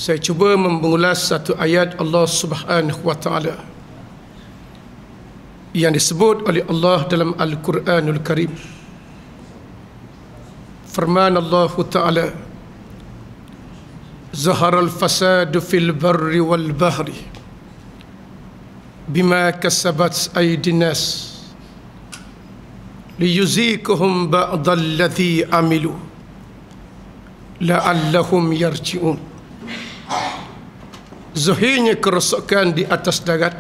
Saya cuba mengulas satu ayat Allah Subhanahu wa taala yang disebut oleh Allah dalam Al-Quranul Karim. Firman Allah taala, Zaharal fasadu fil barri wal bahri bima kasabat aydin nas liyuziquhum ba'dal ladzi amilu la'allahum yarji'un. Zahirnya kerosakan di atas darat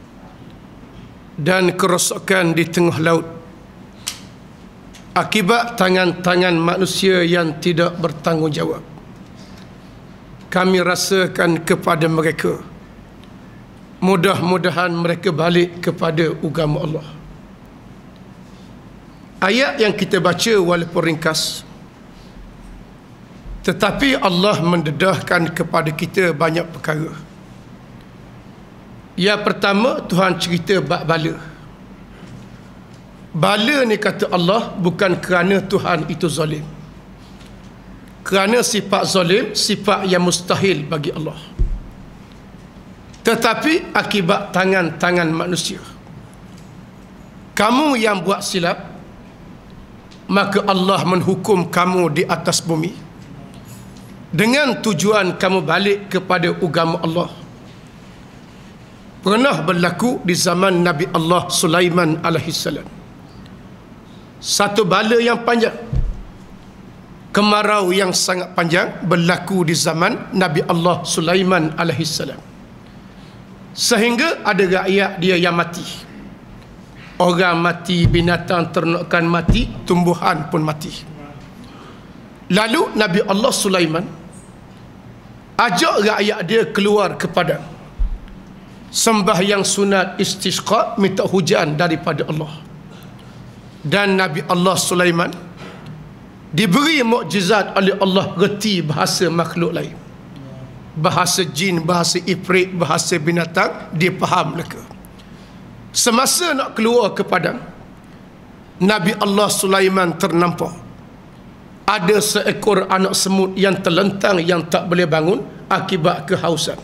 dan kerosakan di tengah laut akibat tangan-tangan manusia yang tidak bertanggungjawab. Kami rasakan kepada mereka, mudah-mudahan mereka balik kepada agama Allah. Ayat yang kita baca walaupun ringkas, tetapi Allah mendedahkan kepada kita banyak perkara. Yang pertama, Tuhan cerita bab bala. Bala ni kata Allah bukan kerana Tuhan itu zalim. Kerana sifat zalim, sifat yang mustahil bagi Allah. Tetapi akibat tangan-tangan manusia. Kamu yang buat silap, maka Allah menghukum kamu di atas bumi dengan tujuan kamu balik kepada agama Allah. Pernah berlaku di zaman Nabi Allah Sulaiman alaihissalam. Satu bala yang panjang, kemarau yang sangat panjang berlaku di zaman Nabi Allah Sulaiman alaihissalam. Sehingga ada rakyat dia yang mati. Orang mati, binatang ternakan mati, tumbuhan pun mati. Lalu Nabi Allah Sulaiman ajak rakyat dia keluar ke padang, sembahyang sunat istisqa, minta hujan daripada Allah. Dan Nabi Allah Sulaiman diberi mukjizat oleh Allah, reti bahasa makhluk lain, bahasa jin, bahasa ifrit, bahasa binatang, dia faham mereka. Semasa nak keluar ke padang, Nabi Allah Sulaiman ternampak ada seekor anak semut yang terlentang, yang tak boleh bangun akibat kehausan.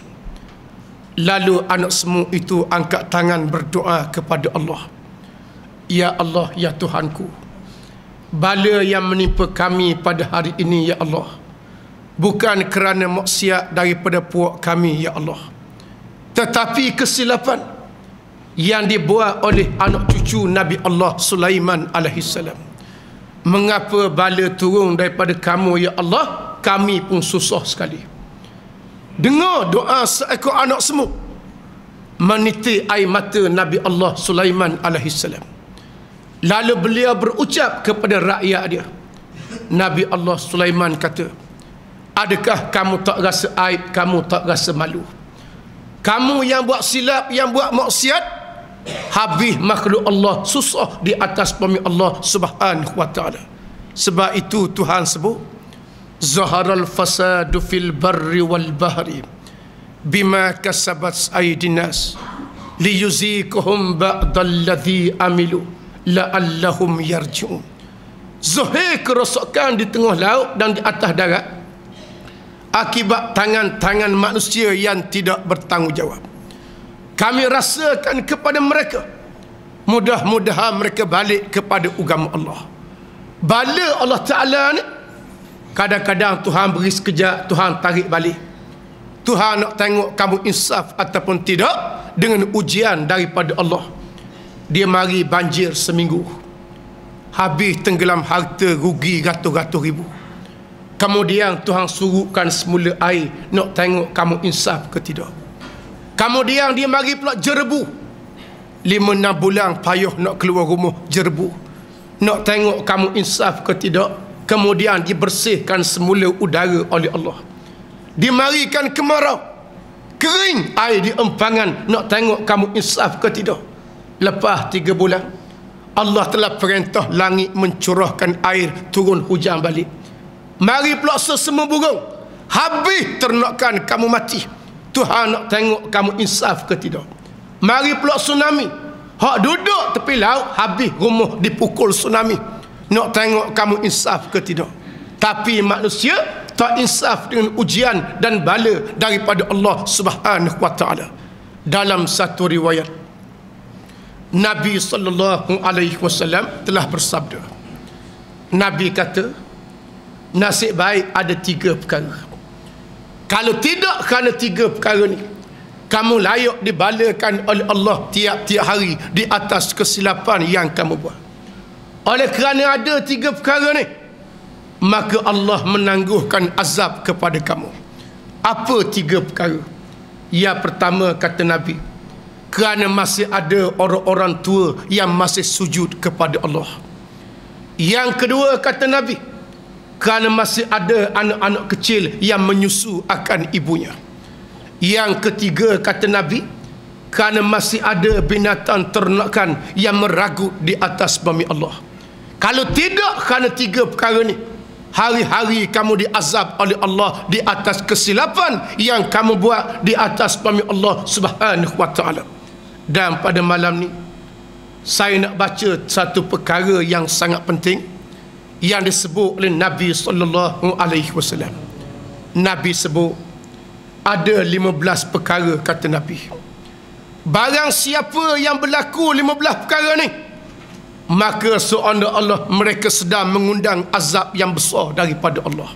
Lalu anak semut itu angkat tangan berdoa kepada Allah, Ya Allah, ya Tuhanku, bala yang menimpa kami pada hari ini, ya Allah, bukan kerana maksiat daripada puak kami, ya Allah, tetapi kesilapan yang dibuat oleh anak cucu Nabi Allah Sulaiman alaihissalam. Mengapa bala turun daripada kamu, ya Allah? Kami pun susah sekali. Dengar doa seekor anak semut, menitik air mata Nabi Allah Sulaiman alaihissalam. Lalu beliau berucap kepada rakyat dia. Nabi Allah Sulaiman kata, adakah kamu tak rasa aib, kamu tak rasa malu? Kamu yang buat silap, yang buat maksiat, habis makhluk Allah susah di atas bumi Allah Subhanahu wa taala. Sebab itu Tuhan sebut, Zaharal fasadu fil barri wal bahri bima kasabat aydin nas liyuziquhum ba'dal ladzi amilu la'allahum yarji'un. Zahir kerosakan di tengah laut dan di atas darat akibat tangan-tangan manusia yang tidak bertanggungjawab. Kami rasakan kepada mereka, mudah-mudahan mereka balik kepada agama Allah. Bala Allah Ta'ala ni, kadang-kadang Tuhan beri sekejap, Tuhan tarik balik. Tuhan nak tengok kamu insaf ataupun tidak dengan ujian daripada Allah. Dia mari banjir seminggu, habis tenggelam harta, rugi ratus-ratus ribu. Kemudian Tuhan suruhkan semula air, nak tengok kamu insaf ke tidak. Kemudian dia mari pula jerebu, 5-6 bulan payah nak keluar rumah, jerebu, nak tengok kamu insaf ke tidak. Kemudian dibersihkan semula udara oleh Allah. Dimarikan kemarau, kering air di empangan, nak tengok kamu insaf ke tidak. Lepas 3 bulan, Allah telah perintah langit mencurahkan air, turun hujan balik. Mari pula sesama burung, habis ternakan kamu mati. Tuhan nak tengok kamu insaf ke tidak. Mari pula tsunami, hak duduk tepi laut, habis rumah dipukul tsunami. Nak tengok kamu insaf ke tidak. Tapi manusia tak insaf dengan ujian dan bala daripada Allah Subhanahu wa taala. Dalam satu riwayat, Nabi sallallahu alaihi wasallam telah bersabda. Nabi kata, nasib baik ada 3 perkara. Kalau tidak kerana 3 perkara ni, kamu layak dibalakan oleh Allah tiap-tiap hari di atas kesilapan yang kamu buat. Oleh kerana ada 3 perkara ni, maka Allah menangguhkan azab kepada kamu. Apa 3 perkara? Yang pertama, kata Nabi, kerana masih ada orang-orang tua yang masih sujud kepada Allah. Yang kedua, kata Nabi, kerana masih ada anak-anak kecil yang menyusu akan ibunya. Yang ketiga, kata Nabi, kerana masih ada binatang ternakan yang meragut di atas bumi Allah. Kalau tidak kerana 3 perkara ni, hari-hari kamu diazab oleh Allah di atas kesilapan yang kamu buat di atas bumi Allah Subhanahu wa taala. Dan pada malam ni, saya nak baca satu perkara yang sangat penting yang disebut oleh Nabi sallallahu alaihi wasallam. Nabi sebut ada 15 perkara, kata Nabi. Barang siapa yang berlaku 15 perkara ni, maka seolah Allah mereka sedang mengundang azab yang besar daripada Allah.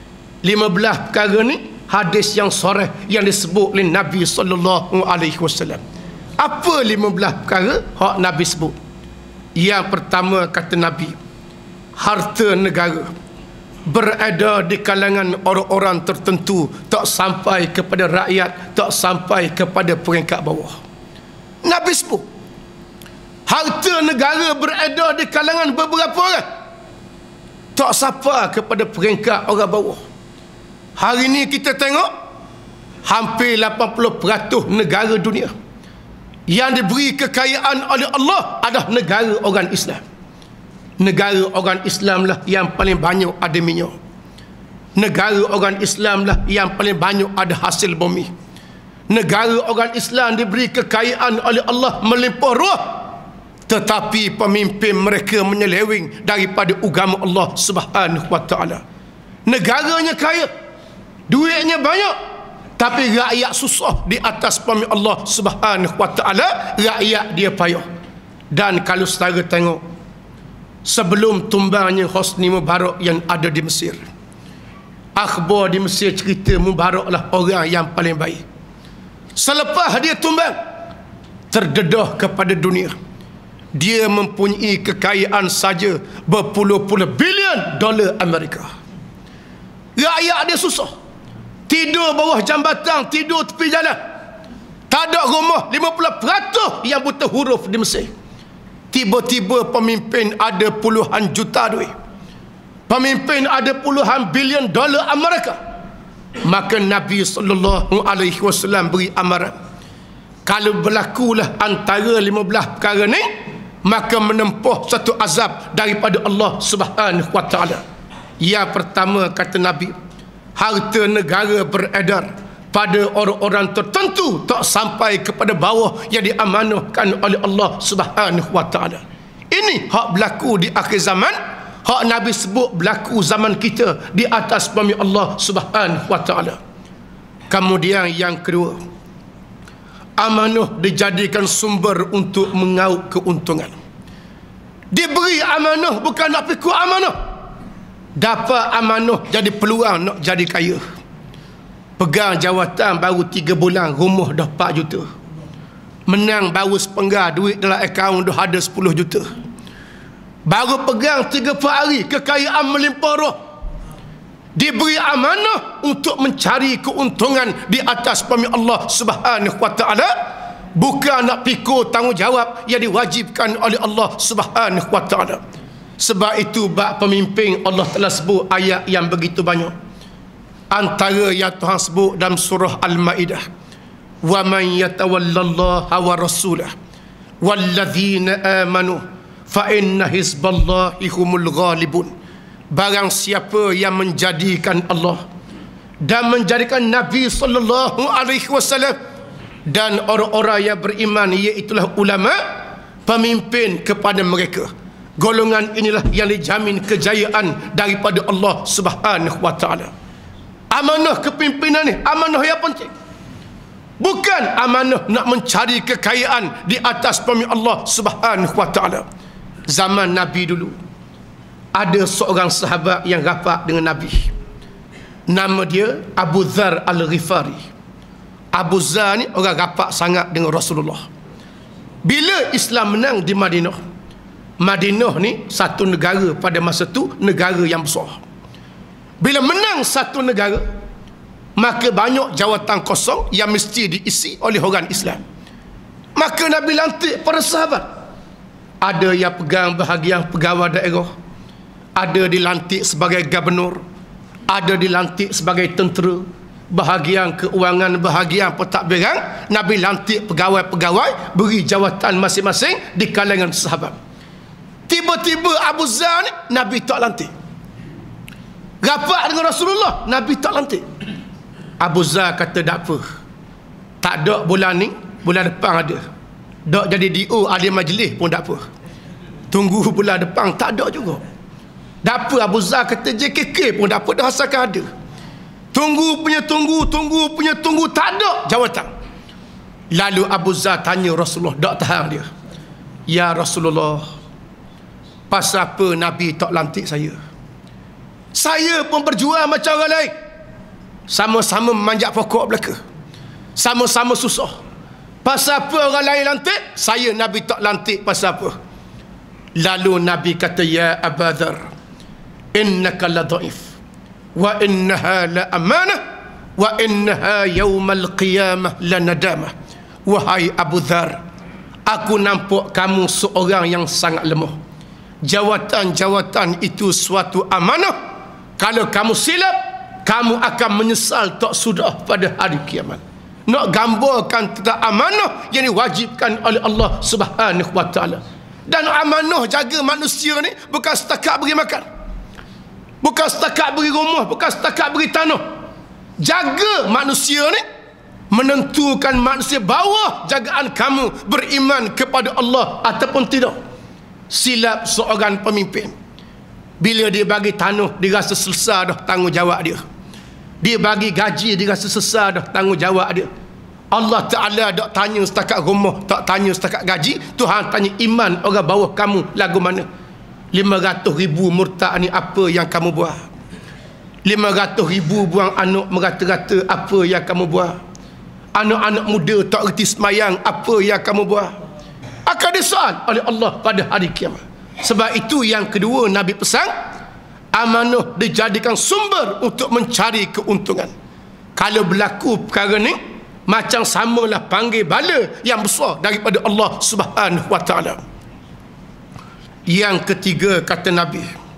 15 perkara ni hadis yang sahih yang disebut oleh Nabi sallallahu alaihi wasallam. Apa 15 perkara hak Nabi sebut? Yang pertama, kata Nabi, harta negara beredar di kalangan orang-orang tertentu, tak sampai kepada rakyat, tak sampai kepada peringkat bawah. Nabi sebut harta negara beredar di kalangan beberapa orang, tak sampai kepada peringkat orang bawah. Hari ni kita tengok hampir 80% negara dunia yang diberi kekayaan oleh Allah adalah negara orang Islam. Negara orang Islam lah yang paling banyak ada minyak. Negara orang Islam lah yang paling banyak ada hasil bumi. Negara orang Islam diberi kekayaan oleh Allah melimpah ruah, tetapi pemimpin mereka menyeleweng daripada agama Allah Subhanahu wa taala. Negaranya kaya, duitnya banyak, tapi rakyat susah di atas bumi Allah Subhanahu wa taala, rakyat dia payah. Dan kalau saudara tengok, sebelum tumbangnya Hosni Mubarak yang ada di Mesir, akhbar di Mesir cerita Mubarak lah orang yang paling baik. Selepas dia tumbang, terdedah kepada dunia, dia mempunyai kekayaan saja berpuluh-puluh bilion dolar Amerika. Rakyat dia susah, tidur bawah jambatan, tidur tepi jalan, tak ada rumah. 50% yang buta huruf di Mesir. Tiba-tiba pemimpin ada puluhan juta duit, pemimpin ada puluhan bilion dolar Amerika. Maka Nabi sallallahu alaihi wasallam beri amaran, kalau berlakulah antara 15 perkara ni, maka menempuh satu azab daripada Allah Subhanahu wa taala. Yang pertama, kata Nabi, harta negara beredar pada orang-orang tertentu, tak sampai kepada bawah yang diamanahkan oleh Allah Subhanahu wa taala. Ini hak berlaku di akhir zaman, hak Nabi sebut berlaku zaman kita di atas bumi Allah Subhanahu wa taala. Kemudian yang kedua, amanah dijadikan sumber untuk mengauk keuntungan. Diberi amanah bukan nak pikul amanah, dapat amanah jadi peluang nak jadi kaya. Pegang jawatan baru 3 bulan, rumah dah 4 juta. Menang baru sepenggar, duit dalam akaun dah ada 10 juta. Baru pegang 3-4 hari, kekayaan melimpah ruah. Diberi amanah untuk mencari keuntungan di atas bumi Allah Subhanahu wa taala, bukan nak pikul tanggungjawab yang diwajibkan oleh Allah Subhanahu wa taala. Sebab itu bab pemimpin Allah telah sebut ayat yang begitu banyak. Antara yang Tuhan sebut dalam surah Al-Maidah, wa man yatawallallaha wa rasulah walladzina amanu fa inna hizballahi humul ghalibun. Barang siapa yang menjadikan Allah dan menjadikan Nabi sallallahu alaihi wasallam dan orang-orang yang beriman, iaitulah ulama, pemimpin kepada mereka, golongan inilah yang dijamin kejayaan daripada Allah Subhanahu wa taala. Amanah kepimpinan ni amanah yang penting. Bukan amanah nak mencari kekayaan di atas bumi Allah Subhanahu wa taala. Zaman Nabi dulu ada seorang sahabat yang rapat dengan Nabi. Nama dia Abu Dzar Al-Ghifari. Abu Dzar ni orang rapat sangat dengan Rasulullah. Bila Islam menang di Madinah, Madinah ni satu negara pada masa tu, negara yang besar. Bila menang satu negara, maka banyak jawatan kosong yang mesti diisi oleh orang Islam. Maka Nabi lantik para sahabat. Ada yang pegang bahagian pegawai daerah, ada dilantik sebagai gubernur, ada dilantik sebagai tentera, bahagian keuangan, bahagian pentadbiran. Nabi lantik pegawai-pegawai, beri jawatan masing-masing di kalangan sahabat. Tiba-tiba Abu Dzar ni Nabi tak lantik. Rapat dengan Rasulullah, Nabi tak lantik. Abu Dzar kata tak apa, tak ada bulan ni, bulan depan ada. Tak jadi DO ahli majlis pun tak apa, tunggu bulan depan tak ada juga. Tak apa, Abu Dzar kata JKK pun tak apa, dah asalkan ada. Tunggu, tak ada jawatan. Lalu Abu Dzar tanya Rasulullah, tak tahan dia. Ya Rasulullah, pasal apa Nabi tak lantik saya? Saya pun berjuang macam orang lain. Sama-sama memanjat pokok belaka, sama-sama susah. Pasal apa orang lain lantik, saya Nabi tak lantik, pasal apa? Lalu Nabi kata, ya Abu Dzar, innaka la dhaif, wa innaha la amanah, wa innaha yaumal qiyamah la nadamah. Wahai Abu Dzar, aku nampak kamu seorang yang sangat lemah. Jawatan-jawatan itu suatu amanah. Kalau kamu silap, kamu akan menyesal tak sudah pada hari kiamat. Nak gambarkan tentang amanah yang diwajibkan oleh Allah Subhanahu wa taala. Dan amanah jaga manusia ni bukan setakat beri makan, bukan setakat beri rumah, bukan setakat beri tanah. Jaga manusia ni menentukan manusia bawah jagaan kamu beriman kepada Allah ataupun tidak. Silap seorang pemimpin, bila dia bagi tanah, dia rasa selesai dah tanggungjawab dia. Dia bagi gaji, dia rasa selesai dah tanggungjawab dia. Allah Ta'ala tak tanya setakat rumah, tak tanya setakat gaji. Tuhan tanya iman orang bawah kamu lagu mana. 500,000 murtad ni apa yang kamu buat? 500,000 buang anak merata-rata, apa yang kamu buat? Anak-anak muda tak reti semayang, apa yang kamu buat? Akan disoal oleh Allah pada hari kiamat. Sebab itu yang kedua Nabi pesan, amanah dijadikan sumber untuk mencari keuntungan. Kalau berlaku perkara ni, macam samalah panggil bala yang besar daripada Allah Subhanahu wa taala. Yang ketiga kata Nabi,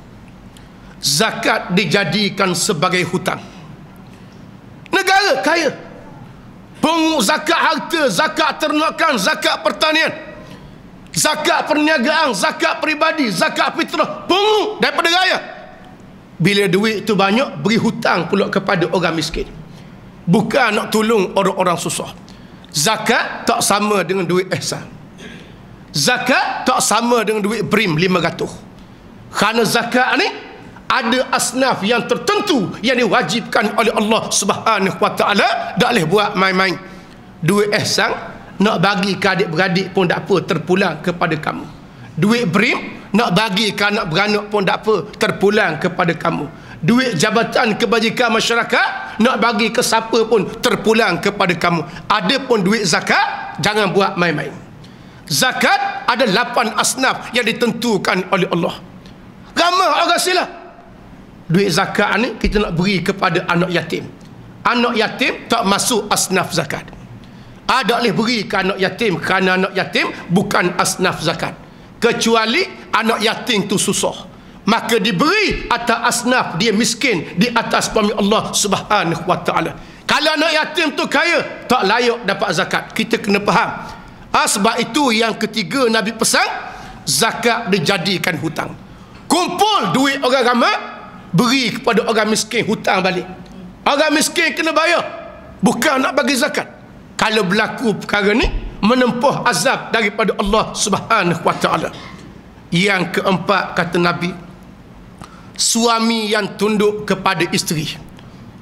zakat dijadikan sebagai hutang. Negara kaya, pungut zakat harta, zakat ternakan, zakat pertanian, zakat perniagaan, zakat peribadi, zakat fitrah, pungut daripada raya. Bila duit itu banyak, beri hutang pula kepada orang miskin. Bukan nak tolong orang-orang susah. Zakat tak sama dengan duit ihsan. Zakat tak sama dengan duit BRIM 500. Kerana zakat ni ada asnaf yang tertentu yang diwajibkan oleh Allah Subhanahu wa taala, tak boleh buat main-main. Duit ihsan nak bagi ke adik-beradik pun tak apa, terpulang kepada kamu. Duit BRIM nak bagi ke anak beranak pun tak apa, terpulang kepada kamu. Duit jabatan kebajikan masyarakat nak bagi ke siapa pun terpulang kepada kamu. Adapun duit zakat, jangan buat main-main. Zakat ada 8 asnaf yang ditentukan oleh Allah. Ramai orang silap. Duit zakat ni kita nak beri kepada anak yatim. Anak yatim tak masuk asnaf zakat. Tak boleh beri ke anak yatim, kerana anak yatim bukan asnaf zakat. Kecuali anak yatim tu susah, maka diberi atas asnaf dia miskin di atas bumi Allah Subhanahu wa taala. Kalau anak yatim tu kaya, tak layak dapat zakat. Kita kena faham. Sebab itu yang ketiga Nabi pesan, zakat dijadikan hutang. Kumpul duit orang ramai, beri kepada orang miskin, hutang balik. Orang miskin kena bayar, bukan nak bagi zakat. Kalau berlaku perkara ni, menempuh azab daripada Allah Subhanahu wa taala. Yang keempat kata Nabi, suami yang tunduk kepada isteri,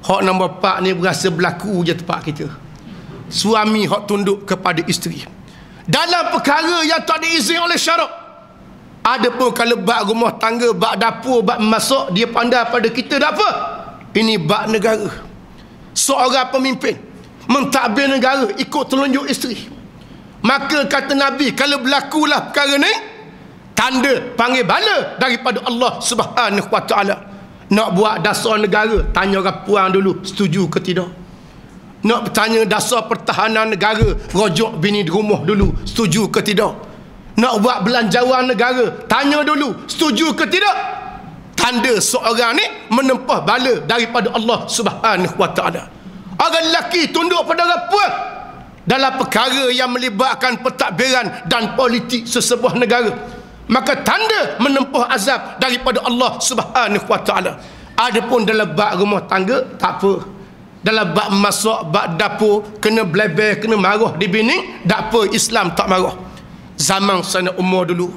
Hak nombor 4 ni berasa berlaku je tempat kita. Suami hak tunduk kepada isteri dalam perkara yang tak diizin oleh syarak. Adapun kalau bab rumah tangga, bab dapur, bab masak, dia pandai pada kita tak apa. Ini bab negara. Seorang pemimpin mentadbir negara ikut telunjuk isteri. Maka kata Nabi, kalau berlakulah perkara ni, tanda panggil bala daripada Allah Subhanahu wa taala. Nak buat dasar negara, tanya orang puan dulu setuju ke tidak. Nak bertanya dasar pertahanan negara, rojok bini di rumah dulu setuju ke tidak. Nak buat belanjawan negara, tanya dulu setuju ke tidak. Tanda seorang ni menempah bala daripada Allah Subhanahu wa taala. Orang lelaki tunduk pada orang puan dalam perkara yang melibatkan pentadbiran dan politik sesebuah negara, maka tanda menempuh azab daripada Allah Subhanahu wa taala. Adapun dalam bab rumah tangga tak apa. Dalam bab masak, bab dapur, kena blebel, kena marah di bini, tak apa, Islam tak marah. Zaman Sayyidina Umar dulu,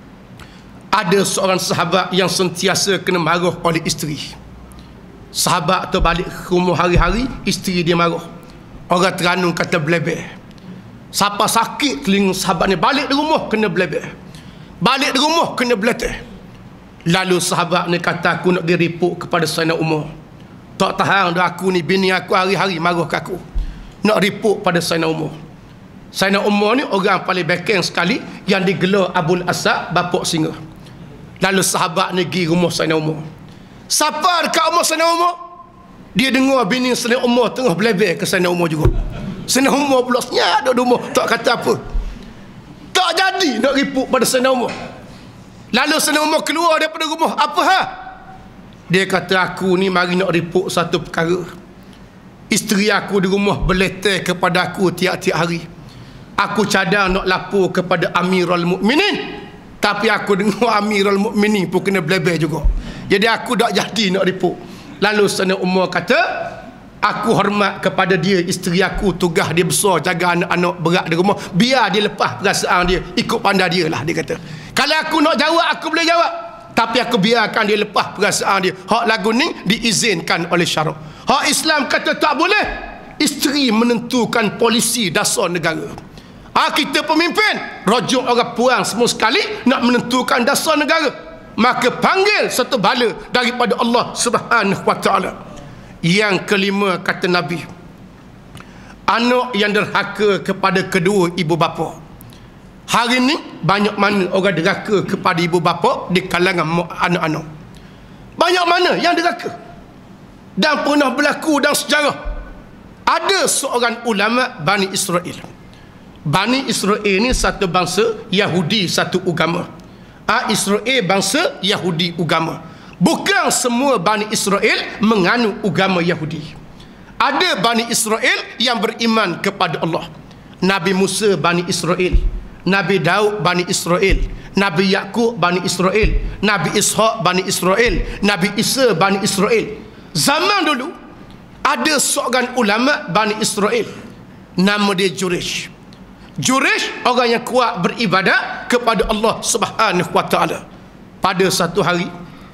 ada seorang sahabat yang sentiasa kena marah oleh isteri. Sahabat tu balik ke rumah hari-hari, isteri dia marah. Orang Terengganu kata blebel. Siapa sakit telinga sahabat ni, balik di rumah kena blebel, balik di rumah kena beleteh. Lalu sahabat ni kata, aku nak diripuk kepada Sayyidina Umar. Tak tahan dah aku ni, bini aku hari-hari marah ke aku. Nak ripuk pada Sayyidina Umar. Sayyidina Umar ni orang paling bekeng sekali yang digelar Abul Asad, bapak singa. Lalu sahabat ni pergi rumah Sayyidina Umar. Siapa dekat rumah Sayyidina Umar? Dia dengar bini Sayyidina Umar tengah belebel ke Sayyidina Umar juga. Sayyidina Umar pula senyap duduk rumah, tak kata apa. Tak jadi nak ripuk pada Sayyidina Umar. Lalu Sayyidina Umar keluar daripada rumah. Apa hal? Dia kata, aku ni mari nak ripuk satu perkara. Isteri aku di rumah beleteh kepada aku tiap-tiap hari. Aku cadang nak lapor kepada Amirul Mukminin, tapi aku dengar Amirul Mukminin pun kena belebel juga. Jadi aku tak jadi nak ripuk. Lalu Sayyidina Umar kata, aku hormat kepada dia, isteri aku tugas dia besar, jaga anak-anak berat di rumah, biar dia lepas perasaan dia, ikut pandai dia lah, dia kata. Kalau aku nak jawab, aku boleh jawab, tapi aku biarkan dia lepas perasaan dia. Hak lagu ni diizinkan oleh syarak. Hak Islam kata tak boleh. Isteri menentukan polisi dasar negara. Kita pemimpin, rojok orang puang semua sekali nak menentukan dasar negara, maka panggil satu bala daripada Allah Subhanahu wa taala. Yang kelima kata Nabi, anak yang derhaka kepada kedua ibu bapa. Hari ni banyak mana orang derhaka kepada ibu bapa di kalangan anak-anak. Banyak mana yang derhaka. Dan pernah berlaku dalam sejarah. Ada seorang ulama Bani Israel. Bani Israel ni satu bangsa Yahudi, satu agama. Israel bangsa Yahudi agama. Bukan semua Bani Israel menganut agama Yahudi. Ada Bani Israel yang beriman kepada Allah. Nabi Musa Bani Israel, Nabi Daud Bani Israel, Nabi Yakub Bani Israel, Nabi Ishaq Bani Israel, Nabi Isa Bani Israel. Zaman dulu ada seorang ulama Bani Israel, nama dia Jurish. Jurish orang yang kuat beribadat kepada Allah Subhanahu wa taala. Pada satu hari,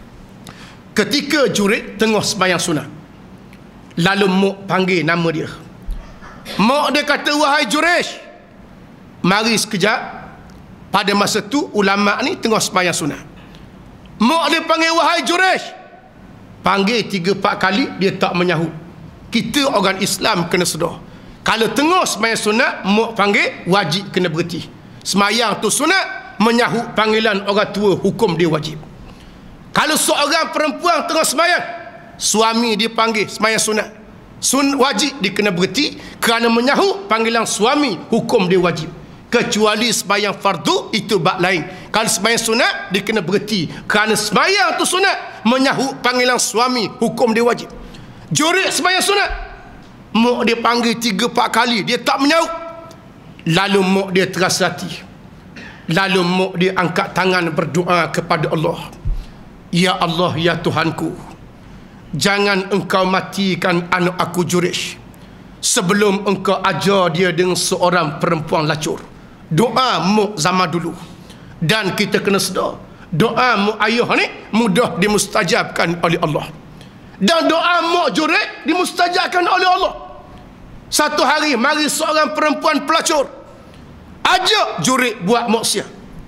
ketika Jurish tengah sembahyang sunat, lalu mak panggil nama dia. Mak dia kata, wahai Jurish, mari sekejap. Pada masa tu ulama ni tengah sembahyang sunat. Mak dia panggil, wahai Jurish. Panggil 3-4 kali, dia tak menyahut. Kita orang Islam kena sedar, kalau tengah sembahyang sunat, mak panggil, wajib kena berhenti. Sembahyang tu sunat, menyahut panggilan orang tua, hukum dia wajib. Kalau seorang perempuan tengah sembahyang, suami dia panggil sembahyang sunat, wajib dia kena berhenti, kerana menyahut panggilan suami, hukum dia wajib. Kecuali sembahyang fardu, itu bab lain. Kalau sembahyang sunat, dia kena berhenti, kerana sembahyang tu sunat, menyahut panggilan suami, hukum dia wajib. Jurik sembahyang sunat, mak dia panggil 3-4 kali, dia tak menyahut. Lalu mak dia terasa hati. Lalu mak dia angkat tangan berdoa kepada Allah. Ya Allah, ya Tuhanku, jangan engkau matikan anak aku Jurish sebelum engkau ajar dia dengan seorang perempuan lacur. Doa mak zaman dulu. Dan kita kena sedar, doa mak ayah ni mudah dimustajabkan oleh Allah. Dan doa mak jurik dimustajabkan oleh Allah. Satu hari mari seorang perempuan pelacur ajak jurik buat maksiat.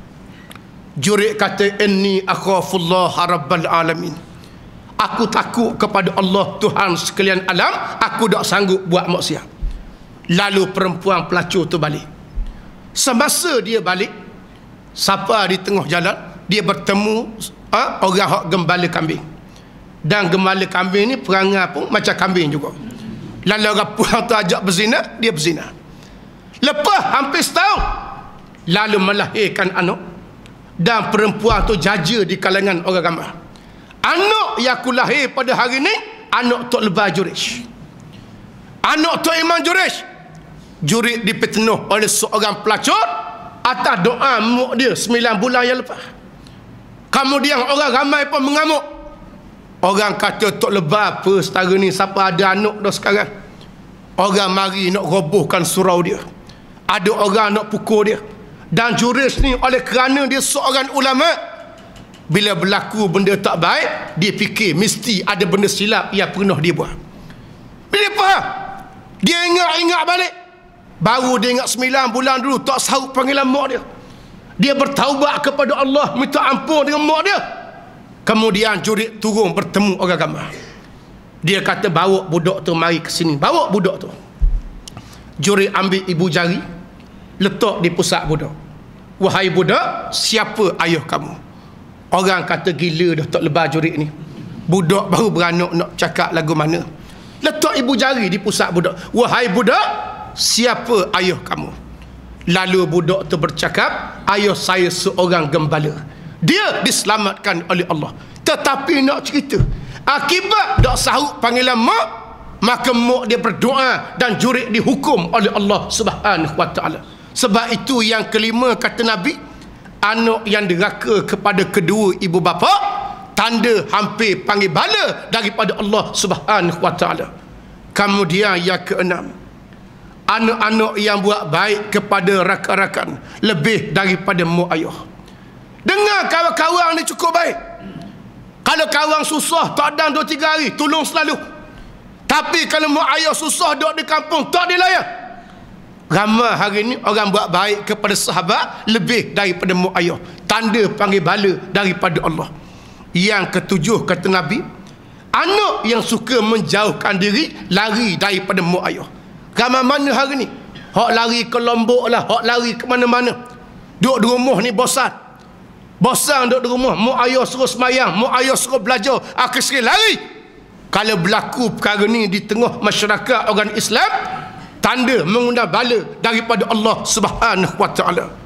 Jurik kata, inni akhafullah rabbal alamin. Aku takut kepada Allah Tuhan sekalian alam, aku tak sanggup buat maksiat. Lalu perempuan pelacur tu balik. Semasa dia balik, siapa di tengah jalan, dia bertemu orang hak gembala kambing. Dan gembala kambing ni perangai pun macam kambing juga. Lalu orang puan tu ajak berzina, dia berzina. Lepas hampir setahun, lalu melahirkan anak. Dan perempuan tu jaja di kalangan orang ramai. Anak yang aku lahir pada hari ni, anak Tok Lebah Jurij. Anak Tok Iman Jurij. Jurij dipitnah oleh seorang pelacur atas doa mak dia 9 bulan yang lepas. Kemudian orang ramai pun mengamuk. Orang kata, Tok Lebah apa setara ni, siapa ada anak dah sekarang. Orang mari nak robohkan surau dia. Ada orang nak pukul dia. Dan Jurij ni oleh kerana dia seorang ulama, bila berlaku benda tak baik, dia fikir mesti ada benda silap yang pernah dia buat. Bila faham, dia ingat balik. Baru dia ingat 9 bulan dulu tak sahut panggilan mak dia. Dia bertaubat kepada Allah, minta ampun dengan mak dia. Kemudian Jurij turun bertemu orang ramai. Dia kata, bawa budak tu mari ke sini. Bawa budak tu. Jurij ambil ibu jari, letak di pusat budak. Wahai budak, siapa ayah kamu? Orang kata, gila dah Tok Lebah Jurij ni. Budak baru beranak nak cakap lagu mana. Letak ibu jari di pusat budak. Wahai budak, siapa ayah kamu? Lalu budak tu bercakap, ayah saya seorang gembala. Dia diselamatkan oleh Allah. Tetapi nak cerita, akibat tak sahut panggilan mak, maka mak dia berdoa dan Jurij dihukum oleh Allah Subhanahu wa taala. Sebab itu yang kelima kata Nabi, anak yang deraka kepada kedua ibu bapa, tanda hampir panggil bala daripada Allah Subhanahu wa taala. Kemudian yang keenam, anak-anak yang buat baik kepada rakan-rakan lebih daripada mak ayah. Dengar kawan-kawan ni cukup baik. Kalau kawan susah tak ada 2-3 hari, tolong selalu. Tapi kalau mak ayah susah duduk di kampung, tak dilayan. Ramai hari ni orang buat baik kepada sahabat lebih daripada mak ayah. Tanda panggil bala daripada Allah. Yang ketujuh kata Nabi, anak yang suka menjauhkan diri, lari daripada mak ayah. Ramai mana hari ni hak lari ke Lombok lah, hak lari ke mana-mana. Duduk di rumah ni bosan. Bosan duduk di rumah, mak ayah suruh semayang, mak ayah suruh belajar, akhir lari. Kalau berlaku perkara ni di tengah masyarakat orang Islam, tanda mengundang bala daripada Allah Subhanahu wa taala.